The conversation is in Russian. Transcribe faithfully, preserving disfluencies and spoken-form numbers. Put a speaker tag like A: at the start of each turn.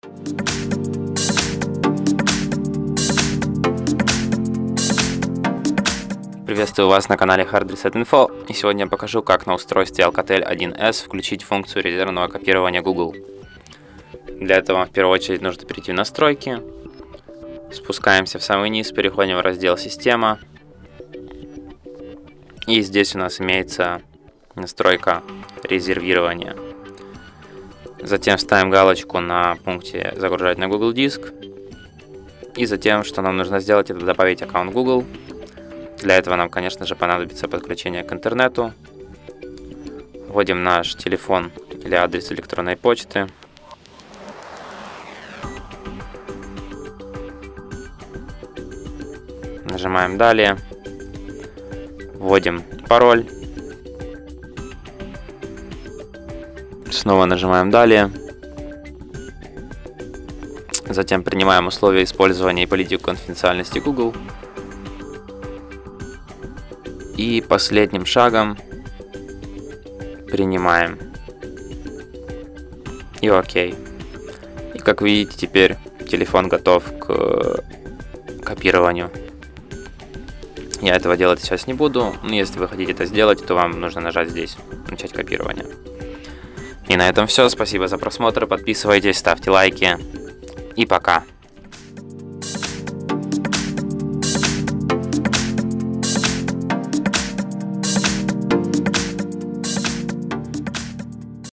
A: Приветствую вас на канале Hard Reset Info, и сегодня я покажу, как на устройстве Alcatel один эс включить функцию резервного копирования Google. Для этого в первую очередь нужно перейти в настройки, спускаемся в самый низ, переходим в раздел «Система», и здесь у нас имеется настройка резервирования. Затем ставим галочку на пункте «Загружать на Google диск», и затем, что нам нужно сделать, это добавить аккаунт Google. Для этого нам, конечно же, понадобится подключение к интернету. Вводим наш телефон или адрес электронной почты. Нажимаем «Далее». Вводим пароль. Снова нажимаем «Далее». Затем принимаем условия использования и политику конфиденциальности Google. И последним шагом принимаем. И окей. И как видите, теперь телефон готов к копированию. Я этого делать сейчас не буду, но если вы хотите это сделать, то вам нужно нажать здесь «Начать копирование». И на этом все. Спасибо за просмотр. Подписывайтесь, ставьте лайки. И пока.